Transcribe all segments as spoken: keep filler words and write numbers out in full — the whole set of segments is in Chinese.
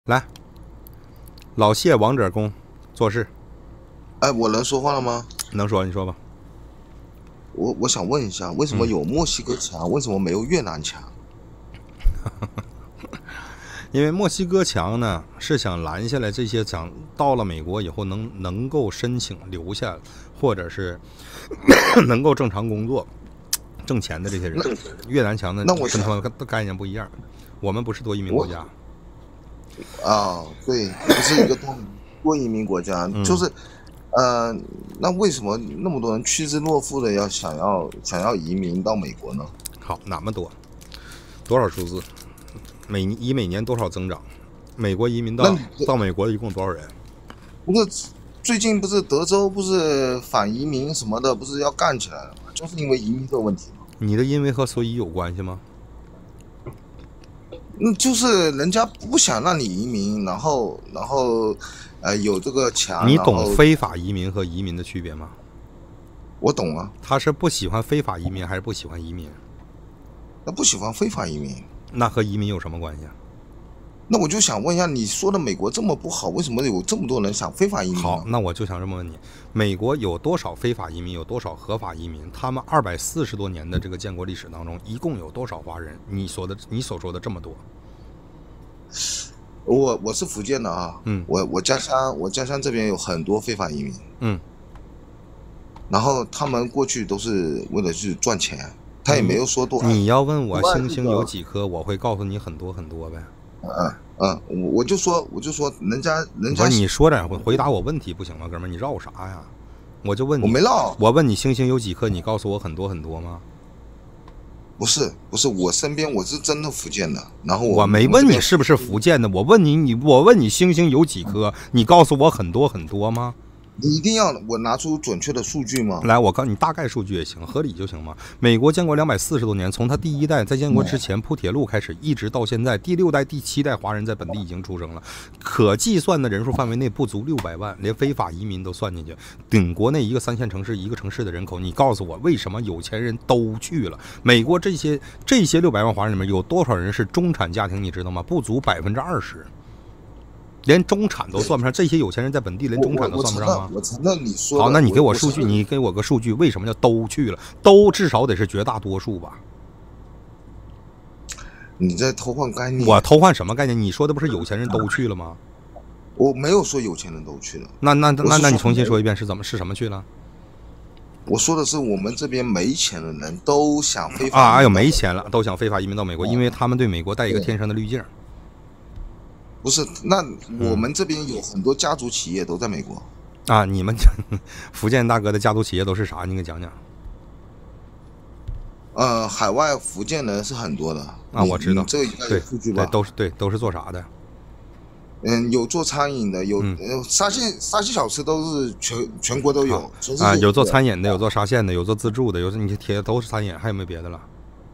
来，老谢王者公做事。 哎，我能说话了吗？ 能说，你说吧。 我我想问一下，为什么有墨西哥强，嗯、为什么没有越南强？ 因为墨西哥强呢是想拦下来这些想到了美国以后能能够申请留下，或者是能够正常工作、挣钱的这些人。越南强呢， 那我跟他们的概念不一样。我们不是多移民国家。 啊，对，不是一个多多移民国家，嗯、就是，呃，那为什么那么多人趋之若鹜的要想要想要移民到美国呢？ 好，那么多，多少数字？每以每年多少增长？美国移民到到美国一共多少人？ 不是最近不是德州不是反移民什么的，不是要干起来了吗？就是因为移民这个问题吗？ 你的因为和所以有关系吗？ 嗯，就是人家不想让你移民，然后然后呃有这个墙。 你懂非法移民和移民的区别吗？ 我懂啊。 他是不喜欢非法移民还是不喜欢移民？ 他不喜欢非法移民。 那和移民有什么关系啊？ 那我就想问一下，你说的美国这么不好，为什么有这么多人想非法移民？ 好，那我就想这么问你：美国有多少非法移民，有多少合法移民？他们二百四十多年的这个建国历史当中，一共有多少华人？你说的，你所说的这么多？ 我我是福建的啊， 嗯， 我我家乡我家乡这边有很多非法移民， 嗯， 然后他们过去都是为了去赚钱，他也没有说多。 你要问我星星有几颗，我会告诉你很多很多呗。 嗯嗯，我我就说我就说人家人家不是你说点回答我问题不行吗，哥们儿？你绕啥呀？我就问你， 我没绕。 我问你星星有几颗，你告诉我很多很多吗？ 不是不是，我身边我是真的福建的，然后 我, 我没问你是不是福建的，我问你你我问你星星有几颗，你告诉我很多很多吗？ 你一定要我拿出准确的数据吗？ 来，我告诉你大概数据也行，合理就行嘛。美国建国两百四十多年，从他第一代在建国之前铺铁路开始，一直到现在第六代、第七代华人在本地已经出生了，可计算的人数范围内不足六百万，连非法移民都算进去，顶国内一个三线城市一个城市的人口。你告诉我，为什么有钱人都去了美国？这些这些六百万华人里面有多少人是中产家庭？你知道吗？不足百分之二十。连中产都算不上，这些有钱人在本地连中产都算不上吗？ 我承认你说。 好，那你给我数据，你给我个数据，为什么叫都去了？都至少得是绝大多数吧？ 你在偷换概念。 我偷换什么概念？你说的不是有钱人都去了吗？ 我没有说有钱人都去了。 那那那那你重新说一遍，是怎么是什么去了？ 我说的是我们这边没钱的人都想非法啊，哎呦，没钱了，都想非法移民到美国，因为他们对美国带一个天生的滤镜。 不是，那我们这边有很多家族企业都在美国。 啊，你们福建大哥的家族企业都是啥？你给讲讲。 呃，海外福建人是很多的啊，我知道。 这个应该有数据吧？ 对，都是对，都是做啥的？ 嗯，有做餐饮的，有、嗯、沙县沙县小吃都是全全国都有。啊， 啊有做餐饮的，有做沙县的，有做自助的，有你贴都是餐饮，还有没有别的了？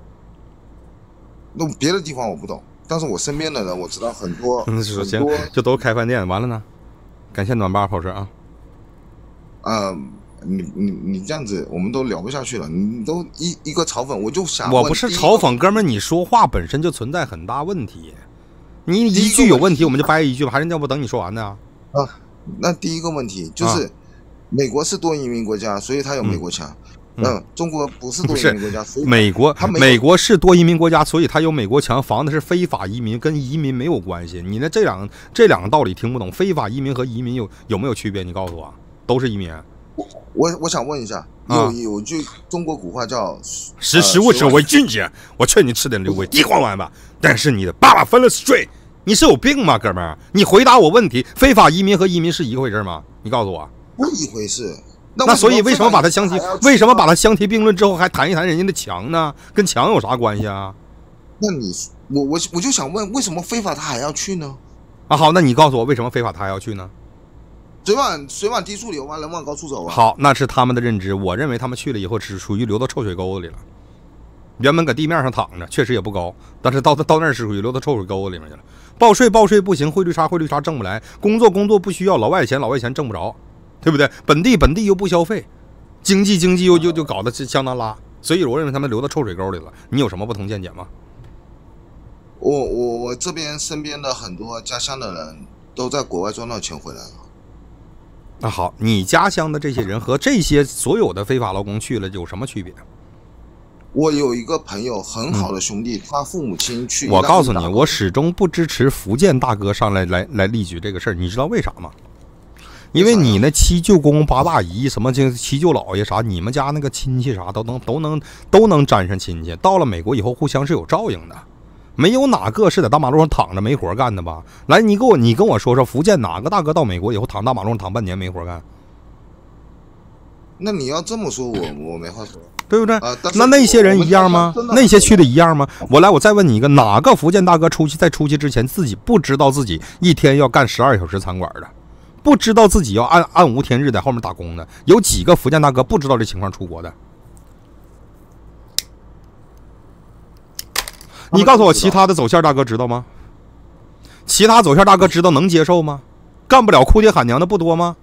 那别的地方我不懂。但是我身边的人我知道很多， 嗯，行，就都开饭店，完了呢？感谢暖爸跑车啊。 呃，你你你这样子，我们都聊不下去了。你都一一个嘲讽，我就想我不是嘲讽，哥们儿，你说话本身就存在很大问题。你一句有问题，我们就掰一句吧，还是要不等你说完呢？ 啊，那第一个问题就是，啊、美国是多移民国家，所以它有美国强。嗯嗯，中国不是多移民国家，所以美国美国是多移民国家，所以它有美国强，防的是非法移民，跟移民没有关系。你的这两这两个道理听不懂，非法移民和移民有有没有区别？你告诉我，都是移民。 我我我想问一下，有、啊、有句中国古话叫“ 识时务者为俊杰”，我劝你吃点六味地黄丸吧。但是你的爸爸分了 straight， 你是有病吗，哥们儿？你回答我问题，非法移民和移民是一回事吗？你告诉我， 不一回事。 那所以为什么把它相提？为什么把它相提并论之后还谈一谈人家的强呢？跟强有啥关系啊？ 那你我我我就想问，为什么非法他还要去呢？ 啊，好，那你告诉我为什么非法他还要去呢？ 水往水往低处流啊，人往高处走啊。 好，那是他们的认知。我认为他们去了以后，只属于流到臭水沟子里了。原本搁地面上躺着，确实也不高，但是到到那儿是属于流到臭水沟子里面去了。报税报税不行，汇率差汇率差挣不来，工作工作不需要，老外钱老外钱挣不着。对不对？本地本地又不消费，经济经济又就就搞得相当拉，所以我认为他们流到臭水沟里了。你有什么不同见解吗？ 我我我我这边身边的很多家乡的人都在国外赚到钱回来了。 那好，你家乡的这些人和这些所有的非法劳工去了有什么区别？ 我有一个朋友很好的兄弟，嗯、他父母亲去。 我告诉你，我始终不支持福建大哥上来来来例举这个事儿，你知道为啥吗？因为你那七舅公八大姨什么这七舅姥爷啥，你们家那个亲戚啥都能都能都能沾上亲戚。到了美国以后，互相是有照应的，没有哪个是在大马路上躺着没活干的吧？来，你给我你跟我说说，福建哪个大哥到美国以后躺大马路上躺半年没活干？ 那你要这么说，我我没话说。 对不对？ 呃、 那那些人一样吗？那些去的一样吗？我来，我再问你一个，哪个福建大哥出去在出去之前自己不知道自己一天要干十二小时餐馆的，不知道自己要按按无天日在后面打工的？有几个福建大哥不知道这情况出国的？你告诉我，其他的走线大哥知道吗？其他走线大哥知道能接受吗？干不了哭爹喊娘的不多吗？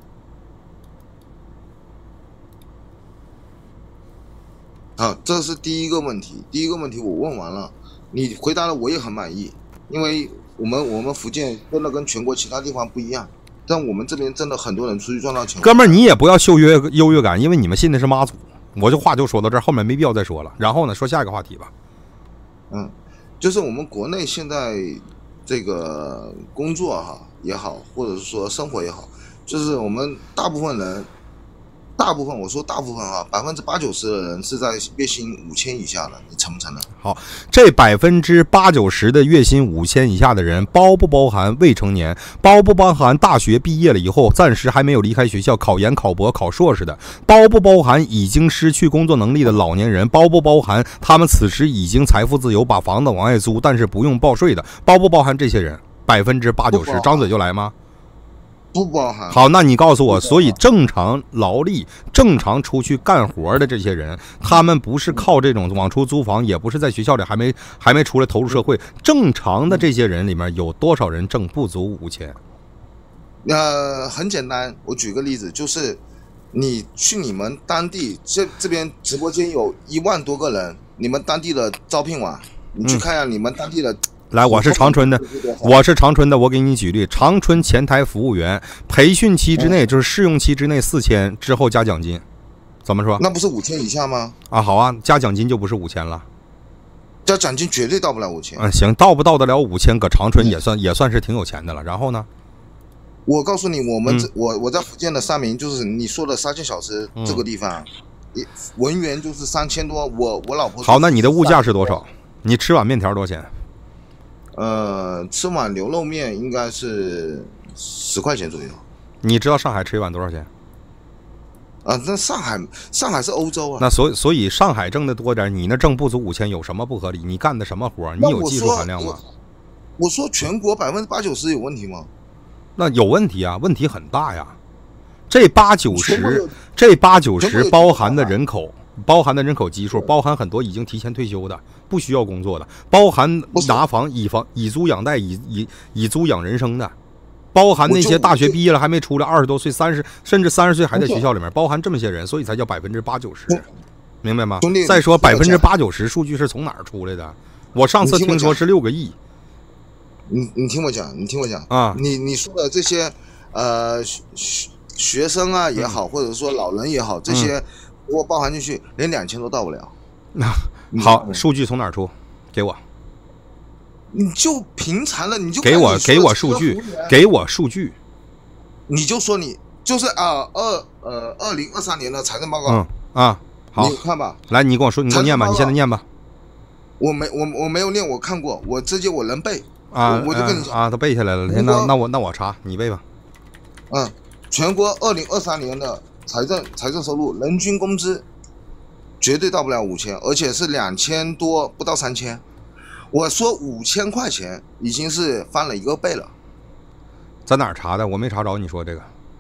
好，这是第一个问题。第一个问题我问完了，你回答的我也很满意，因为我们我们福建真的跟全国其他地方不一样，但我们这边真的很多人出去赚到钱。 哥们儿，你也不要秀优优越感，因为你们信的是妈祖。我这话就说到这儿，后面没必要再说了。然后呢，说下一个话题吧。 嗯，就是我们国内现在这个工作哈也好，或者是说生活也好，就是我们大部分人。大部分我说大部分啊，百分之八九十的人是在月薪五千以下的，你承不承认？ 好，这百分之八九十的月薪五千以下的人，包不包含未成年？包不包含大学毕业了以后暂时还没有离开学校考研、考博、考硕士的？包不包含已经失去工作能力的老年人？包不包含他们此时已经财富自由，把房子往外租，但是不用报税的？包不包含这些人？百分之八九十，张嘴就来吗？ 不包含。 好，那你告诉我，所以正常劳力、正常出去干活的这些人，他们不是靠这种往出租房，也不是在学校里还没还没出来投入社会。正常的这些人里面，有多少人挣不足五千？ 呃，很简单，我举个例子，就是你去你们当地这这边直播间有一万多个人，你们当地的招聘网，你去看一下你们当地的。嗯来，我是长春的，我是长春的，我给你举例，长春前台服务员培训期之内，就是试用期之内四千，之后加奖金，怎么说？ 那不是五千以下吗？ 啊，好啊，加奖金就不是五千了， 加奖金绝对到不了五千。 嗯，行，到不到得了五千，搁长春也算也算是挺有钱的了。然后呢？ 我告诉你，我们、嗯、我我在福建的三明，就是你说的沙县小吃这个地方，嗯、文员就是三千多，我我老婆。 好，那你的物价是多少？你吃碗面条多少钱？ 呃，吃碗牛肉面应该是十块钱左右。 你知道上海吃一碗多少钱？ 啊，那上海上海是欧洲啊。 那所以所以上海挣的多点，你那挣不足五千，有什么不合理？你干的什么活？你有技术含量吗？ 我, 我说全国百分之八九十有问题吗？ 那有问题啊，问题很大呀。这八九十，这八九十包含的人口。包含的人口基数，包含很多已经提前退休的，不需要工作的，包含拿房以房以租养贷，以以以租养人生的，包含那些大学毕业了还没出来，二十多岁、三十甚至三十岁还在学校里面，包含这么些人，所以才叫百分之八九十，明白吗？再说百分之八九十数据是从哪儿出来的？我上次听说是六个亿。 你你听我讲，你听我讲啊！ 你你说的这些呃学学生啊也好，或者说老人也好，这些。我包含进去，连两千都到不了。 那好，数据从哪儿出？给我。 你就平常的，你就给我给我数据，给我数据。 你就说你就是啊，二呃二零二三年的财政报告。 嗯啊，好， 你看吧。 来，你跟我说，你给我念吧，你现在念吧。 我没我我没有念，我看过，我直接我能背啊， 我, 我就跟你讲啊，都背下来了。那那我那我查，你背吧。 嗯，全国二零二三年的。财政财政收入，人均工资绝对到不了五千，而且是两千多，不到三千。我说五千块钱已经是翻了一个倍了。 在哪儿查的？我没查着。你说这个，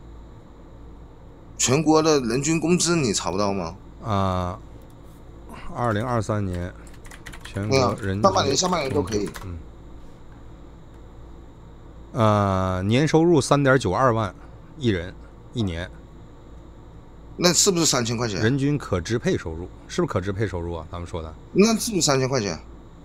全国的人均工资你查不到吗？ 啊，二零二三年全国人均、 嗯、上半年、下半年都可以。 嗯。呃，年收入三点九二万一人一年。 那是不是三千块钱？ 人均可支配收入是不是可支配收入啊？咱们说的， 那是不是三千块钱？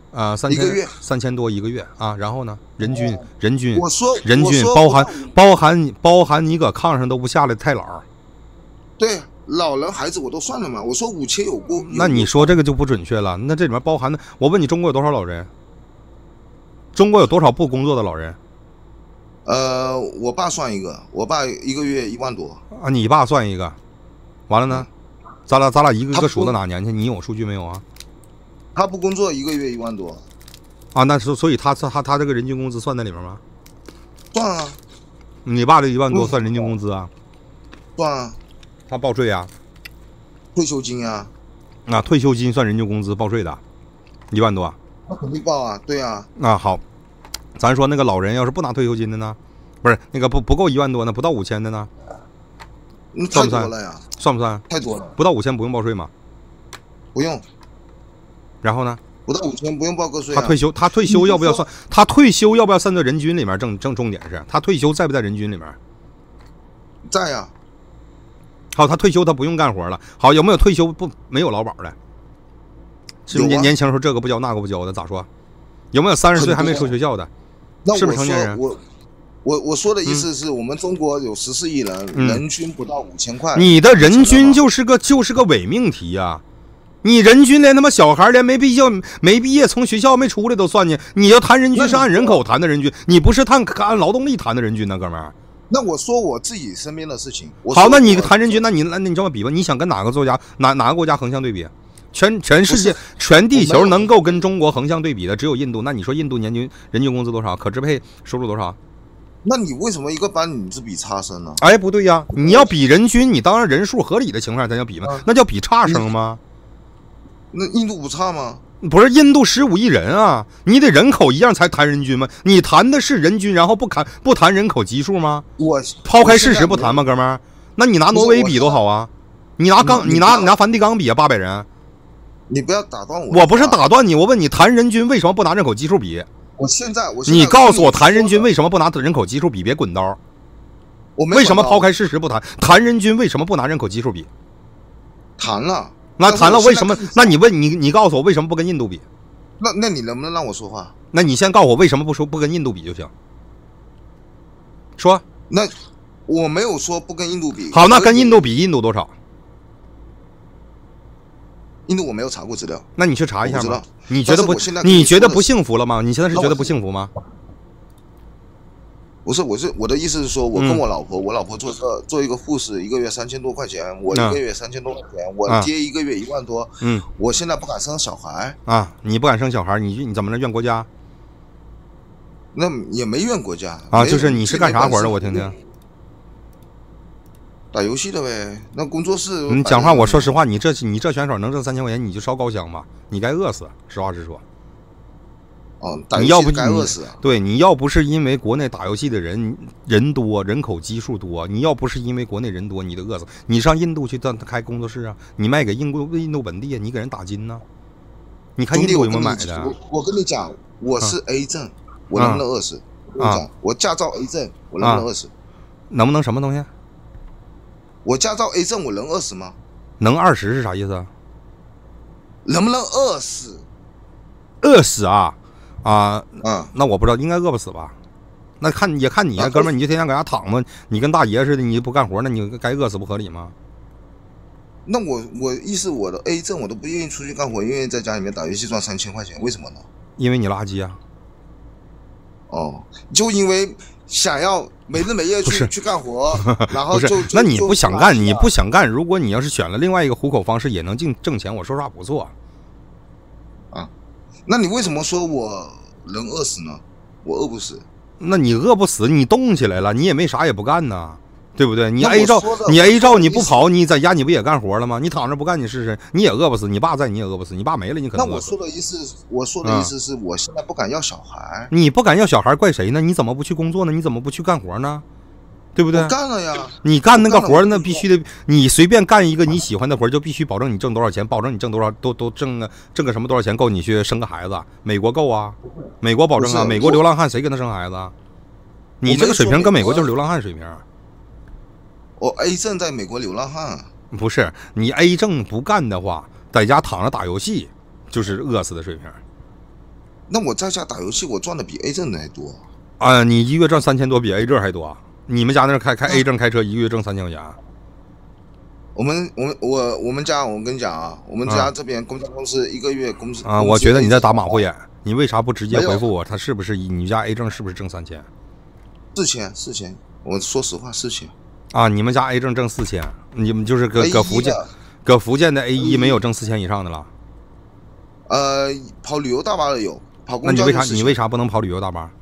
啊，三千一个月三千多一个月啊，然后呢，人均人均我说人均我说包含包含你包含你搁炕上都不下来太老。 对，老人孩子我都算了嘛。我说五千有过， 那你说这个就不准确了。那这里面包含的，我问你，中国有多少老人？中国有多少不工作的老人？ 呃，我爸算一个，我爸一个月一万多啊，你爸算一个，完了呢？咱俩咱俩一个个数到哪年去？你有数据没有啊？ 他不工作一个月一万多啊，那所所以他他他这个人均工资算在里面吗？ 算啊。 你爸这一万多算人均工资啊？ 算啊。 他报税啊？ 退休金啊？ 啊，退休金算人均工资报税的，一万多。 那肯定报啊，对啊。 啊好，咱说那个老人要是不拿退休金的呢？不是那个不不够一万多呢，不到五千的呢？ 那太多了呀。 算不算？ 太多了。 不到五千不用报税吗？ 不用。 然后呢？ 不到五千不用报个税、啊。 他退休，他退休要不要算？他退休要不要算在人均里面？正正重点是他退休在不在人均里面？ 在呀、啊。 好，他退休他不用干活了。好，有没有退休不没有劳保的？是不是年年轻时候这个不交那个不交的？咋说？有没有三十岁还没出学校的？是不是成年人？ 我我我说的意思是我们中国有十四亿人，嗯、人均不到五千块。 你的人均就是个就是个伪命题呀、啊！你人均连他妈小孩连没毕业没毕业从学校没出来都算进，你要谈人均是按人口谈的人均，你不是谈按劳动力谈的人均呢，哥们儿。 那我说我自己身边的事情。 好，那你谈人均，那你那你这么比吧，你想跟哪个作家哪哪个国家横向对比？全全世界全地球能够跟中国横向对比的只有印度。那你说印度年均人均工资多少？可支配收入多少？ 那你为什么一个班你是比差生呢？ 哎，不对呀，你要比人均，你当然人数合理的情况下才叫比嘛，那叫比差生吗？ 那印度不差吗？ 不是，印度十五亿人啊，你得人口一样才谈人均吗？你谈的是人均，然后不谈不谈人口基数吗？ 我抛开事实不谈吗，哥们儿？那你拿挪威比多好啊？你拿刚你拿你拿梵蒂冈比啊，八百人。 你不要打断我。 我不是打断你，我问你谈人均为什么不拿人口基数比？ 我现在我现在你告诉我谈人均为什么不拿人口基数比？别滚刀。 我没为什么抛开事实不谈？谈人均为什么不拿人口基数比？ 谈了。 那谈了为什么？那你问你你告诉我为什么不跟印度比？ 那那你能不能让我说话？ 那你先告诉我为什么不说不跟印度比就行？说。 那我没有说不跟印度比。 好，那跟印度比，印度多少？ 印度我没有查过资料。 那你去查一下吧。你觉得不？ 你, 你觉得不幸福了吗？你现在是觉得不幸福吗？ 不是，我是我的意思是说，我跟我老婆，嗯、我老婆做个做一个护士，一个月三千多块钱，我一个月三千多块钱，嗯、我爹一个月一万多， 嗯， 我现在不敢生小孩啊，你不敢生小孩，你你怎么能怨国家？ 那也没怨国家啊，就是你是干啥活的？我听听。 打游戏的呗，那工作室。 你讲话，我说实话，你这你这选手能挣三千块钱，你就烧高香吧，你该饿死，实话实说。 哦，打游戏该饿死。 对，你要不是因为国内打游戏的人人多，人口基数多，你要不是因为国内人多，你得饿死。你上印度去开工作室啊，你卖给印度印度本地，你给人打金呢？你看印度有没有买的？ 我我跟你讲，我是 A 证，啊、我能不能饿死？我跟你讲，我驾照 A 证，我能不能饿死？ 能不能什么东西？ 我驾照 A 证，我能饿死吗？ 能二十是啥意思啊？ 能不能饿死？ 饿死啊！啊， 嗯， 那我不知道，应该饿不死吧？那看也看你啊，哥们儿，你就天天搁家躺着，你跟大爷似的，你不干活，那你该饿死不合理吗？ 那我我意思我的 A 证我都不愿意出去干活，愿意在家里面打游戏赚三千块钱，为什么呢？ 因为你垃圾啊！ 哦，就因为想要没日没夜去去干活，然后就那你不想干，你不想干，如果你要是选了另外一个糊口方式，也能挣挣钱，我说实话不错啊。那你为什么说我能饿死呢？我饿不死。 那你饿不死，你动起来了，你也没啥也不干呢，对不对？你 A 照，你 A 照你不跑，你在家你不也干活了吗？你躺着不干，你试试，你也饿不死。你爸在，你也饿不死。你爸没了，你可能饿死。 那我说的意思，我说的意思是我现在不敢要小孩。 你不敢要小孩，怪谁呢？你怎么不去工作呢？你怎么不去干活呢？对不对？ 我干了呀！ 你干那个活，那必须得，你随便干一个你喜欢的活，就必须保证你挣多少钱，保证你挣多少，都都挣个挣个什么多少钱够你去生个孩子？美国够啊，美国保证啊，美国流浪汉谁跟他生孩子啊？你这个水平跟美国就是流浪汉水平。 我 A 证在美国流浪汉。 不是你 A 证不干的话，在家躺着打游戏，就是饿死的水平。 那我在家打游戏，我赚的比 A 证的还多啊！你一个月挣三千多，比 A 证还多。你们家那开开 A 证开车，一个月挣三千块钱。 我们我们我我们家，我跟你讲啊，我们家这边公交公司一个月工资啊，我觉得你在打马虎眼，你为啥不直接回复我？他是不是你家 A 证是不是挣三千？ 四千四千，我说实话四千。 啊，你们家 A 证挣四千，你们就是搁搁福建，搁福建的 A 一没有挣四千以上的了。 呃，跑旅游大巴的有，跑公交。 那你为啥你为啥不能跑旅游大巴？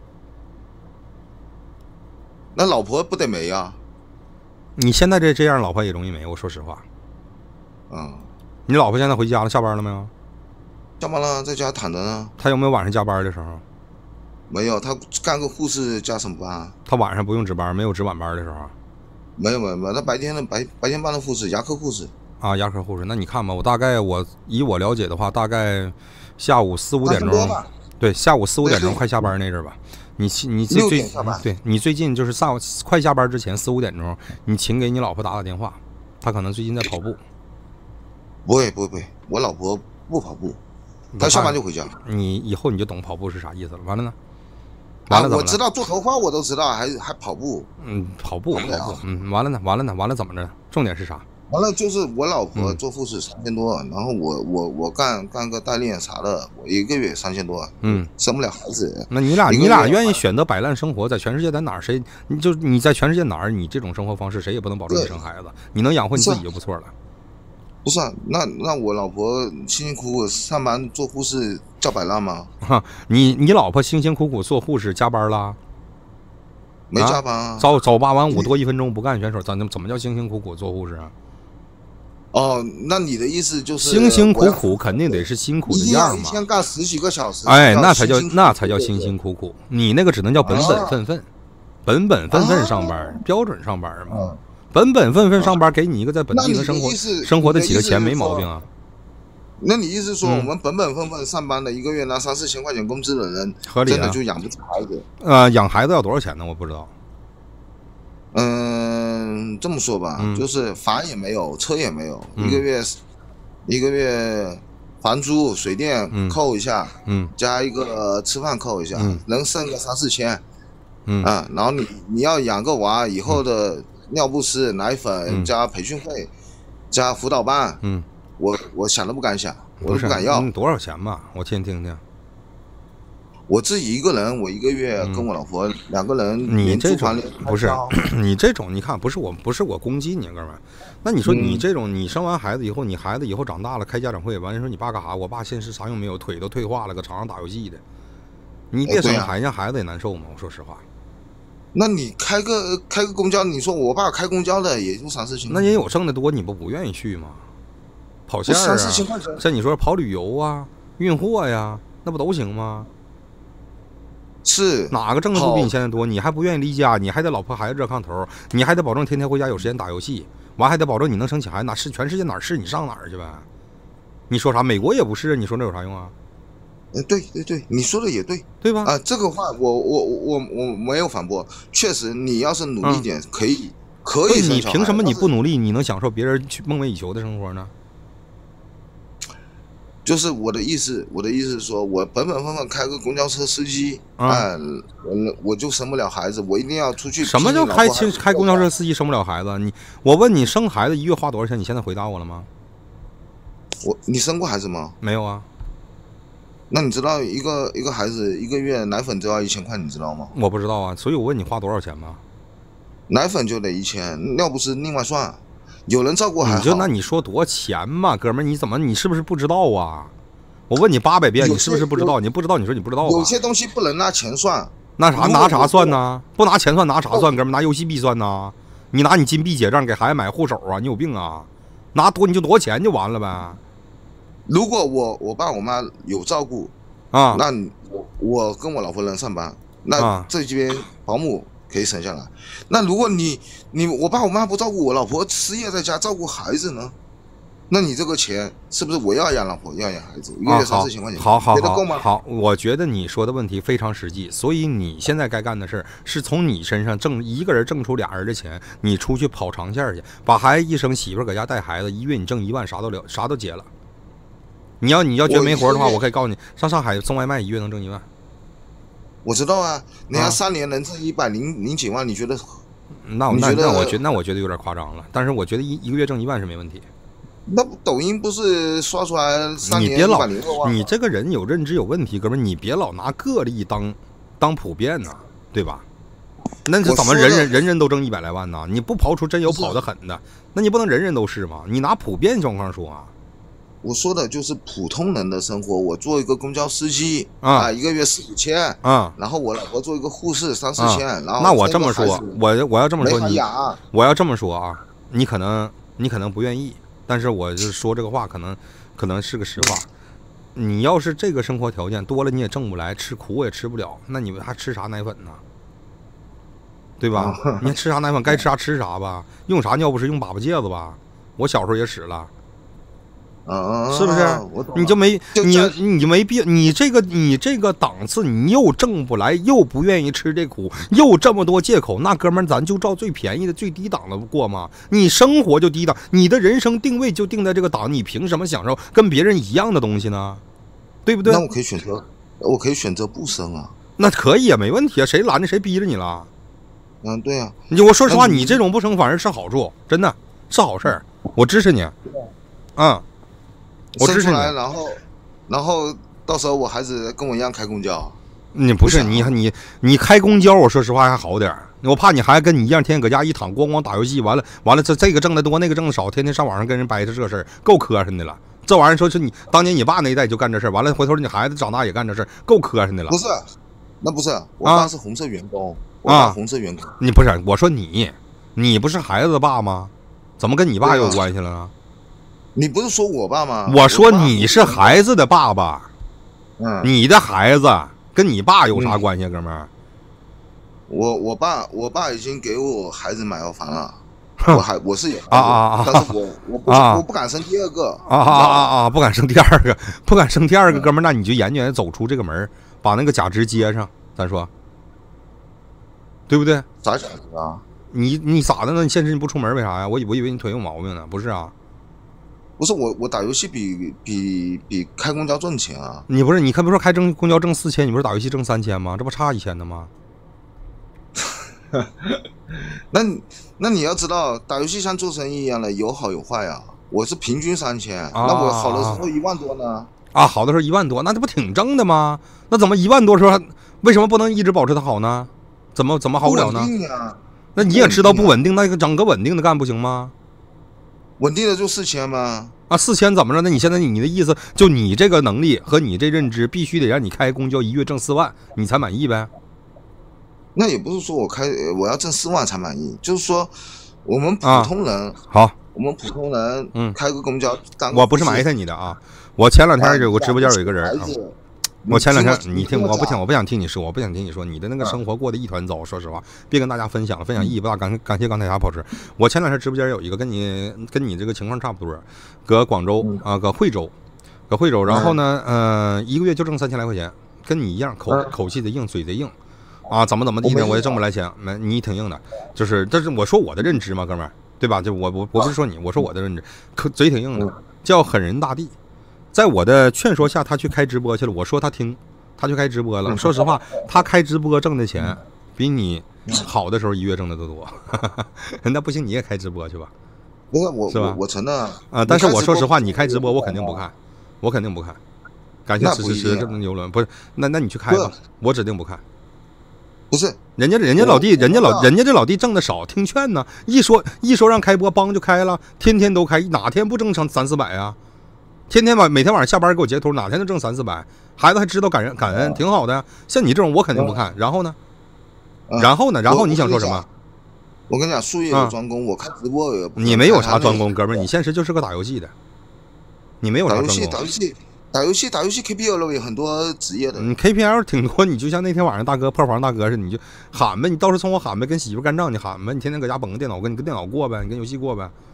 那老婆不得没啊？ 你现在这这样，老婆也容易没。我说实话， 嗯， 你老婆现在回家了，下班了没有？ 下班了，在家躺着呢。 她有没有晚上加班的时候？ 没有，她干个护士加什么班啊？ 她晚上不用值班，没有值晚班的时候？ 没有没有没有，她白天的白白天班的护士，牙科护士。啊， 牙科护士。那你看吧，我大概我以我了解的话，大概下午四五点钟，对，下午四五点钟快下班那阵吧。你你最最对你最近就是下快下班之前四五点钟，你请给你老婆打打电话，她可能最近在跑步。 不会不会不会，我老婆不跑步，她下班就回家。 你以后你就懂跑步是啥意思了。完了呢？完了怎么了？ 啊，我知道做头发我都知道，还还跑步。 嗯，跑步跑步。嗯，完了呢？完了呢？完了怎么着？重点是啥？ 完了就是我老婆做护士三千多，嗯、然后我我我干干个代练啥的，我一个月三千多， 嗯， 生不了孩子。 那你俩你俩愿意选择摆烂生活，在全世界在哪儿谁你就你在全世界哪儿你这种生活方式谁也不能保证你生孩子，你能养活你自己就不错了。 不是、啊，那那我老婆辛辛苦苦上班做护士叫摆烂吗？ 哈，你你老婆辛辛苦苦做护士加班啦？ 没加班啊， 啊早早八晚五多一分钟不干选手，怎怎么叫辛辛苦苦做护士啊？ 哦，那你的意思就是辛辛苦苦肯定得是辛苦的样嘛， 一天干十几个小时， 哎，那才叫那才叫辛辛苦苦。你那个只能叫本本分分，啊、本本分分上班，啊、标准上班嘛。啊、本本分分上班，给你一个在本地能生活生活得起的钱没毛病啊。 那你意思说，我们本本分分上班的，一个月拿三四千块钱工资的人， 合理、啊、 真的就养不起孩子？ 呃，养孩子要多少钱呢？我不知道。 嗯，这么说吧，嗯、就是房也没有，车也没有，嗯、一个月一个月房租、水电扣一下， 嗯， 加一个吃饭扣一下， 嗯、 能剩个三四千， 嗯啊，然后你你要养个娃，以后的尿不湿、奶粉、嗯、加培训费，加辅导班， 嗯， 我我想都不敢想，我都不敢要。 嗯、多少钱吧？我先听听。 我自己一个人，我一个月跟我老婆、嗯、两个人， 你这种不是你这种，你看不是我不是我攻击你哥们儿，那你说你这种，你生完孩子以后，你孩子以后长大了开家长会，完了说你爸干啥？我爸现实啥用没有，腿都退化了，搁床上打游戏的，你别生孩子，让孩子也难受嘛。我说实话， 那你开个开个公交，你说我爸开公交的也就三四千， 那也有挣得多，你不不愿意去吗？跑线啊， 三四千块钱， 像你说跑旅游啊、运货呀，那不都行吗？ 是哪个挣的不比你现在多？你还不愿意离家，你还得老婆孩子热炕头，你还得保证天天回家有时间打游戏，完还得保证你能生起孩子，哪是全世界哪儿是你上哪儿去呗？你说啥？美国也不是，你说这有啥用啊？ 嗯，对对对，你说的也对， 对吧？ 啊，这个话我我我我没有反驳，确实你要是努力点，嗯、可以可以。 你凭什么你不努力，你能享受别人去梦寐以求的生活呢？ 就是我的意思，我的意思是说，我本本分分开个公交车司机，哎、嗯，我我就生不了孩子，我一定要出去。 什么叫开开公交车司机生不了孩子？你我问你，生孩子一月花多少钱？你现在回答我了吗？ 我你生过孩子吗？ 没有啊。 那你知道一个一个孩子一个月奶粉就要一千块，你知道吗？ 我不知道啊，所以我问你花多少钱吗？ 奶粉就得一千，尿不湿另外算。有人照顾还好， 你就那你说多钱嘛，哥们儿，你怎么你是不是不知道啊？我问你八百遍，你是不是不知道？你不知道，你说你不知道、啊。 有些东西不能拿钱算， 那啥拿啥算呢？不拿钱算拿啥算？哥们儿，拿游戏币算呢？你拿你金币结账给孩子买护手啊？你有病啊？拿多你就多钱就完了呗。 如果我我爸我妈有照顾啊， 那我我跟我老婆能上班，那这边保姆可以省下来。那如果你你我爸我妈不照顾我老婆，失业在家照顾孩子呢？那你这个钱是不是我要养老婆要养孩子，一个月三四千块钱， 好好好， 觉得够吗？ 好，我觉得你说的问题非常实际，所以你现在该干的事是从你身上挣一个人挣出俩人的钱，你出去跑长线去，把孩子一生，媳妇搁家带孩子，一月你挣一万，啥都了，啥都结了。 你要你要觉得没活的话，我可以告诉你，上上海送外卖一月能挣一万。 我知道啊，人家三年能挣一百零零几万，你觉得？ 那那那我觉得那我觉得有点夸张了，但是我觉得一一个月挣一万是没问题。 那抖音不是刷出来三年你别老， 万你这个人有认知有问题，哥们儿，你别老拿个例当当普遍呐、啊，对吧？那是怎么人人人人都挣一百来万呢？你不刨出真有跑得狠的，那你不能人人都是吗？你拿普遍状况说啊。 我说的就是普通人的生活。我做一个公交司机啊、呃，一个月四五千啊，然后我老婆做一个护士三四千、啊，然后那我这么说，我我要这么说你， 啊、 我要这么说啊，你可能你可能不愿意，但是我就说这个话，可能可能是个实话。你要是这个生活条件多了，你也挣不来，吃苦也吃不了，那你还吃啥奶粉呢？对吧？啊、你吃啥奶粉，该吃啥吃啥吧，用啥尿不湿，用粑粑戒子吧。我小时候也使了。 啊， 是不是？你就没你你没必要，你这个你这个档次，你又挣不来，又不愿意吃这苦，又这么多借口，那哥们儿咱就照最便宜的、最低档的过嘛。你生活就低档，你的人生定位就定在这个档，你凭什么享受跟别人一样的东西呢？对不对？ 那我可以选择，我可以选择不生啊。 那可以啊，没问题啊，谁拦着谁逼着你了？ 嗯，对啊。 你我说实话，你这种不生反而是好处，真的是好事儿，我支持你。嗯。我支持你， 然后，然后到时候我孩子跟我一样开公交。 你不是你你你开公交，我说实话还好点，我怕你孩子跟你一样，天天搁家一躺，咣咣打游戏，完了完了，这这个挣得多，那个挣得少，天天上网上跟人掰扯这事儿，够磕碜的了。这玩意儿说是你当年你爸那一代就干这事儿，完了回头你孩子长大也干这事儿，够磕碜的了。 不是，那不是，我爸是红色员工，啊、我爸红色员工。 你不是，我说你，你不是孩子的爸吗？怎么跟你爸有关系了呢？ 你不是说我爸吗？ 我说你是孩子的爸爸， 嗯， 你的孩子跟你爸有啥关系、啊，哥们儿？ 我我爸我爸已经给我孩子买了房了，我还我是有啊啊啊， 但是我我不、啊、我不敢生第二个啊啊啊啊，不敢生第二个，不敢生第二个，哥们儿，那你就研究研究走出这个门，把那个假肢接上，咱说，对不对？ 啥假肢啊？ 你你咋的呢？你现在你不出门为啥呀？我以我以为你腿有毛病呢，不是啊？ 不是我，我打游戏比比比开公交挣钱啊！ 你不是你看，不是开挣公交挣四千，你不是打游戏挣三千吗？这不差一千的吗？ 那那你要知道，打游戏像做生意一样的，有好有坏啊。我是平均三千、啊，那我好的时候一万多呢。 啊，好的时候一万多，那这不挺挣的吗？那怎么一万多时候为什么不能一直保持它好呢？怎么怎么好不了呢？ 不稳定啊！ 那你也知道不稳定，那个整个稳定的干不行吗？ 稳定的就四千吗？ 啊，四千怎么着？那你现在你的意思，就你这个能力和你这认知，必须得让你开公交一月挣四万，你才满意呗？ 那也不是说我开我要挣四万才满意，就是说我们普通人、 啊、好， 我们普通人嗯开个公交， 嗯、我不是埋汰你的啊。我前两天有个直播间有一个人，啊、我前两天你听，我不听，我不想听你说，我不想听你说你的那个生活过得一团糟。说实话，别跟大家分享了，分享意义不大。感感谢刚才啥跑车。我前两天直播间有一个跟你跟你这个情况差不多，搁广州啊，搁惠州，搁惠州，然后呢，呃，一个月就挣三千来块钱，跟你一样，口口气贼硬，嘴贼硬，啊，怎么怎么地呢？我也挣不来钱，没你挺硬的，就是这是我说我的认知嘛，哥们儿，对吧？就我我我不是说你，我说我的认知，可嘴挺硬的，叫狠人大地。在我的劝说下，他去开直播去了。我说他听，他去开直播了。说实话，他开直播挣的钱比你好的时候一月挣的都多。那不行，你也开直播去吧。 不是我， 是吧？ 我承认啊。 啊，但是我说实话，你开直播我肯定不看，我肯定不看。感谢吃吃吃这么游轮，不是？那那你去开吧，我指定不看。 不是， 人家人家老弟，人家老人家这老弟挣的少，听劝呢。一说一说让开播，帮就开了，天天都开，哪天不挣成三四百啊？天天晚每天晚上下班给我截图，哪天都挣三四百，孩子还知道感恩感恩，挺好的。像你这种我肯定不看。然后呢？然后呢？然后你想说什么？ 我跟你讲，术业有专攻，我看直播也不。 你没有啥专攻，哥们儿，你现实就是个打游戏的，你没有啥专攻。 打游戏，打游戏，打游戏 K P L 有很多职业的。 你 K P L 挺多，你就像那天晚上大哥破防大哥似的，你就喊呗，你倒是冲我喊呗，跟媳妇干仗你喊呗，你天天搁家捧个电脑，跟你跟电脑过呗，你跟游戏过呗。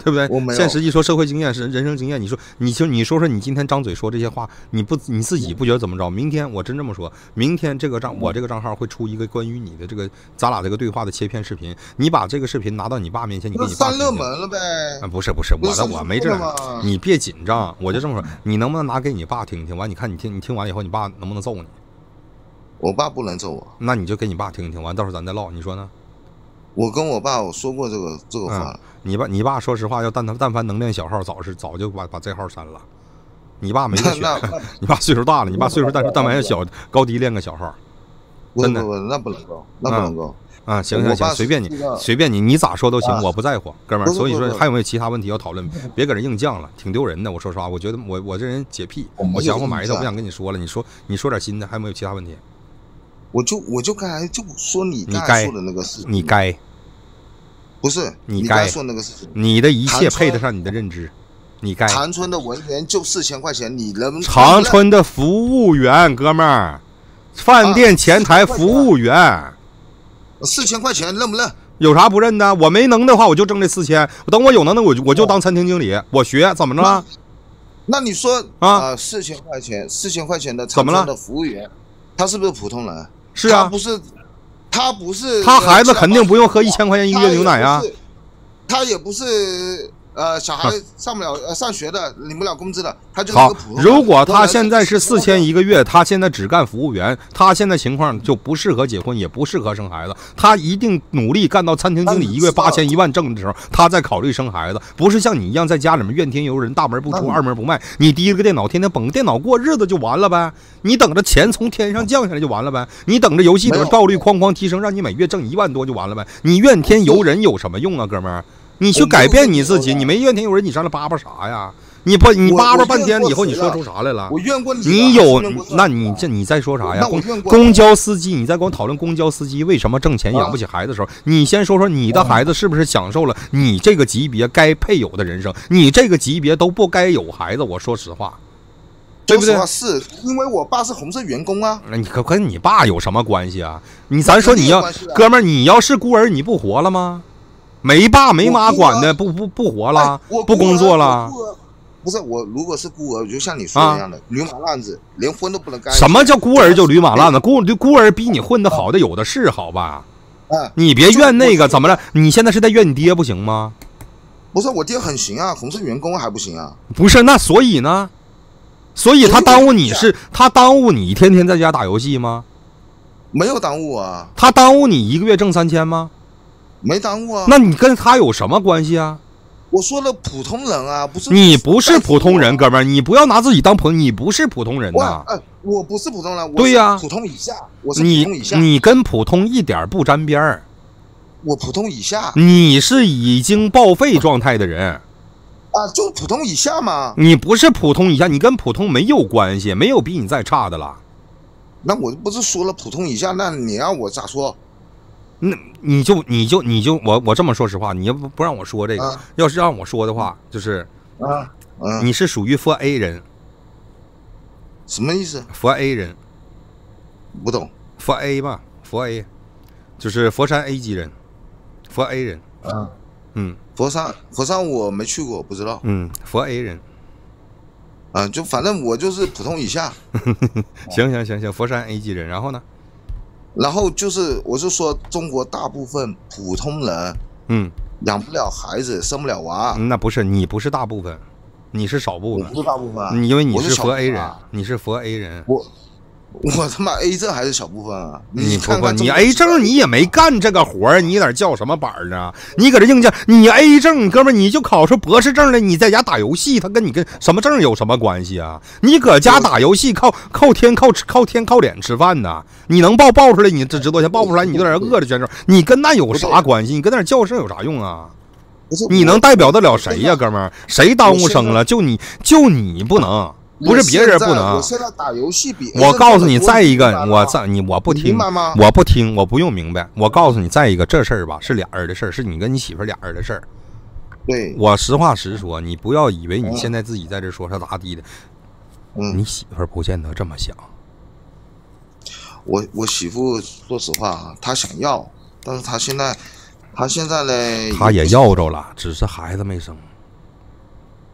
对不对？ 我没有。 现实一说，社会经验是人生经验。你说，你就你说说，你今天张嘴说这些话，你不你自己不觉得怎么着？明天我真这么说，明天这个账我这个账号会出一个关于你的这个咱俩这个对话的切片视频，你把这个视频拿到你爸面前，你给你爸上热门了呗？ 啊，不是不是，我的我没这样，你别紧张，我就这么说，你能不能拿给你爸听听？完，你看你听你听完以后，你爸能不能揍你？ 我爸不能揍我， 那你就给你爸听听，完到时候咱再唠，你说呢？ 我跟我爸我说过这个这个话、 嗯，你爸你爸说实话，要但但凡能练小号，早是早就把把这号删了。你爸没得选，你爸岁数大了，你爸岁数但是但凡要小高低练个小号，真的不不那不能够，那不能够。 啊、嗯，行行行，随便你，随便你，你咋说都行，啊、我不在乎，哥们儿。所以说还有没有其他问题要讨论？别搁这硬犟了，挺丢人的。我说实话，我觉得我我这人洁癖，我想不埋汰，不想跟你说了。你说你说点新的，还有没有其他问题？ 我就我就刚才就说你你该说的那个事情， 你该不是你该说那个事情， 你的一切配得上你的认知，你该。 长春的文员就四千块钱，你能？ 长春的服务员，哥们儿，饭店前台服务员，啊、 四千块钱认不认？ 有啥不认的？我没能的话，我就挣这四千。等我有能耐，我就我就当餐厅经理，我学怎么着？ 那, 那你说啊， 四、呃、千块钱，四千块钱的怎么了？ 的服务员，他是不是普通人？ 是啊， 他不是，他不是， 他孩子肯定不用喝一千块钱一个月牛奶啊。 他也不是，呃，小孩上不了呃上学的，领不了工资的，他就是好个普通人。 如果他现在是四千一个月，他现在只干服务员，他现在情况就不适合结婚，也不适合生孩子。他一定努力干到餐厅经理，一个月八千一万挣的时候，他再考虑生孩子。不是像你一样在家里面怨天尤人，大门不出二门不迈，你第一个电脑天天捧个电脑过日子就完了呗。你等着钱从天上降下来就完了呗，你等着游戏里面暴率哐哐提升，让你每月挣一万多就完了呗。你怨天尤人有什么用啊，哥们儿？你去改变你自己，你没怨天尤人，你上来叭叭啥呀？你不你叭叭半天以后，你说出啥来了？ 我怨过你， 你有？那你这你再说啥呀？公公交司机，你再跟我讨论公交司机为什么挣钱养不起孩子的时候，你先说说你的孩子是不是享受了你这个级别该配有的人生？你这个级别都不该有孩子，我说实话。对不对？ 是因为我爸是红色员工啊。 那你可跟你爸有什么关系啊？你咱说你要哥们儿，你要是孤儿，你不活了吗？没爸没妈管的，不不不活了，不工作了。 不是我，如果是孤儿，就像你说的一样的，驴马烂子，连婚都不能干。 什么叫孤儿就驴马烂子？孤孤儿比你混的好的有的是，好吧？你别怨那个，怎么了？你现在是在怨你爹不行吗？ 不是，我爹很行啊，红色员工还不行啊。 不是，那所以呢？所以他耽误你是他耽误你天天在家打游戏吗？ 没有耽误啊。 他耽误你一个月挣三千吗？ 没耽误啊。 那你跟他有什么关系啊？ 我说的普通人啊，不是你不是普通人，哥们儿，你不要拿自己当朋友，你不是普通人呐。 哎，我不是普通人， 对呀， 普通以下，我是普通以下。 你你跟普通一点不沾边儿。 我普通以下。 你是已经报废状态的人。 啊，就普通以下嘛。 你不是普通以下，你跟普通没有关系，没有比你再差的了。 那我不是说了普通以下，那你让我咋说？ 那你就你就你就我我这么说实话，你要不不让我说这个，啊、要是让我说的话，就是啊，啊你是属于佛 A 人。 什么意思？ 佛 A 人， 不懂。 佛 A 吧，佛 A， 就是佛山 A 级人，佛 A 人。 嗯嗯。 佛山，佛山我没去过，不知道。 嗯，佛 A 人， 啊，就反正我就是普通以下。 行行行行，佛山 A 级人，然后呢？ 然后就是，我是说，中国大部分普通人， 嗯， 养不了孩子，生不了娃。 那不是你不是大部分，你是少部分。 我不是大部分、啊， 你因为你是佛 A 人， 啊、 你是佛 A 人。 我。我他妈 A 证还是小部分啊！ 你看看你 A 证你也没干这个活儿，你哪叫什么板儿呢？你搁这硬件，你 A 证哥们儿你就考出博士证来，你在家打游戏，他跟你跟什么证有什么关系啊？你搁家打游戏靠靠天靠靠天靠脸吃饭呢？你能报报出来？你这值多少钱？报不出来你就在那饿着选手，你跟那有啥关系？你跟那叫声有啥用啊？你能代表得了谁呀、啊，哥们儿？谁耽误生了？就你就你不能。不是别人不能。 我现在打游戏比我告诉你，再一个，我再你我不听，我不听，我不用明白。我告诉你，再一个，这事儿吧是俩人的事儿，是你跟你媳妇俩人的事儿。 对， 我实话实说，你不要以为你现在自己在这说他咋地的， 嗯， 你媳妇不见得这么想。 我我媳妇说实话，她想要，但是她现在，她现在呢， 她也要着了，只是孩子没生。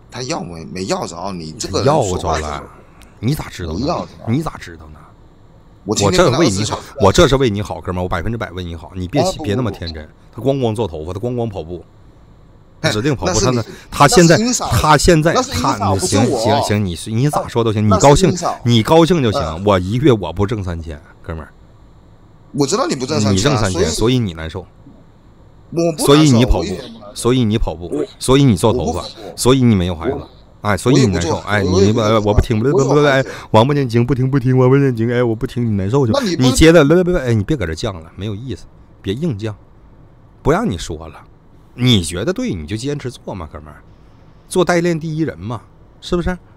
他要没没要着，你这个要着了，你咋知道呢？你咋知道呢？我这为你好，我这是为你好，哥们儿，我百分之百为你好，你别别那么天真。他光光做头发，他光光跑步，他指定跑步。他呢？他现在他现在他行行行，你你咋说都行，你高兴你高兴就行。我一月我不挣三千，哥们儿。 我知道你不挣三千， 你挣三千，所以你难受。 我不所以你跑步，所以你跑步，所以你做头发，所以你没有孩子。哎，所以你难受，哎，你不，我不听，不不不，哎，王八念经不听不听，王八念经，哎，我不听，你难受去。你接着，别别别，哎，你别搁这犟了，没有意思，别硬犟，不让你说了，你觉得对，你就坚持做嘛，哥们儿，做代练第一人嘛，是不是？